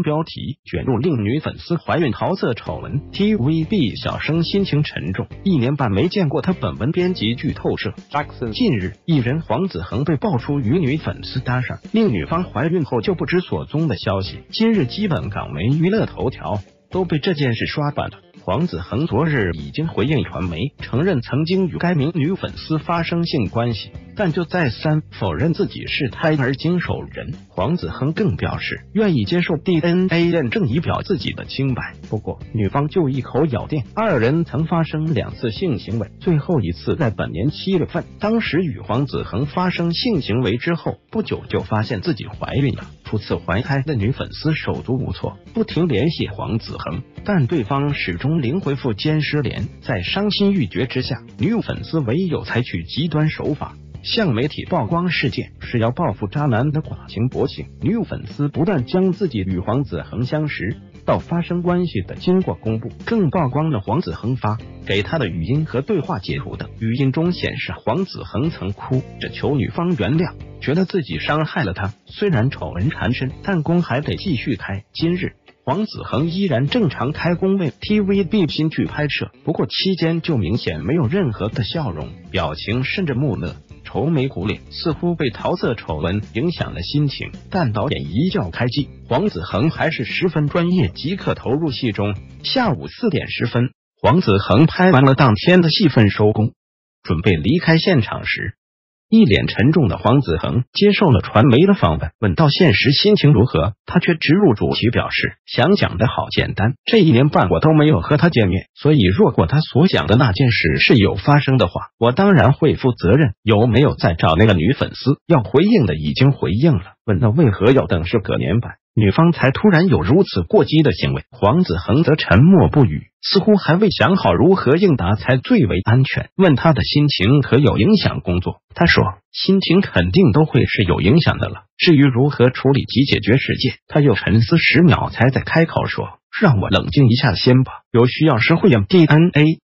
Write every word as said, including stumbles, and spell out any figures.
标题卷入令女粉丝怀孕桃色丑闻 ，T V B 小生心情沉重，一年半没见过他。本文编辑剧透社。近日，艺人黄子恒被爆出与女粉丝搭上，令女方怀孕后就不知所踪的消息。今日，基本港媒、娱乐头条都被这件事刷爆了。黄子恒昨日已经回应传媒，承认曾经与该名女粉丝发生性关系，但就再三否认自己是胎儿经手人。黄子恒更表示愿意接受 D N A 验证以表自己的清白，不过女方就一口咬定二人曾发生两次性行为，最后一次在本年七月份，当时与黄子恒发生性行为之后不久就发现自己怀孕了。初次怀胎的女粉丝手足无措，不停联系黄子恒，但对方始终零回复兼失联。在伤心欲绝之下，女粉丝唯有采取极端手法，向媒体曝光事件，是要报复渣男的寡情薄情。女粉丝不但将自己与黄子恒相识到发生关系的经过公布，更曝光了黄子恒发给他的语音和对话截图的。语音中显示黄子恒曾哭着求女方原谅，觉得自己伤害了他。虽然丑闻缠身，但工还得继续开。今日黄子恒依然正常开工为 T V B 新剧拍摄，不过期间就明显没有任何的笑容，表情甚至木讷，愁眉苦脸，似乎被桃色丑闻影响了心情。但导演一觉开机，黄子恒还是十分专业，即刻投入戏中。下午四点十分，黄子恒拍完了当天的戏份收工，准备离开现场时，一脸沉重的黄子恒接受了传媒的访问，问到现实心情如何，他却直入主题表示，想讲的好简单，这一年半我都没有和他见面，所以若果他所讲的那件事是有发生的话，我当然会负责任。有没有再找那个女粉丝？要回应的已经回应了，问到为何要等是隔年版女方才突然有如此过激的行为，黄子恒则沉默不语，似乎还未想好如何应答才最为安全。问他的心情可有影响工作，他说心情肯定都会是有影响的了，至于如何处理及解决事件，他又沉思十秒才在开口说，让我冷静一下先吧，有需要时会验 D N A。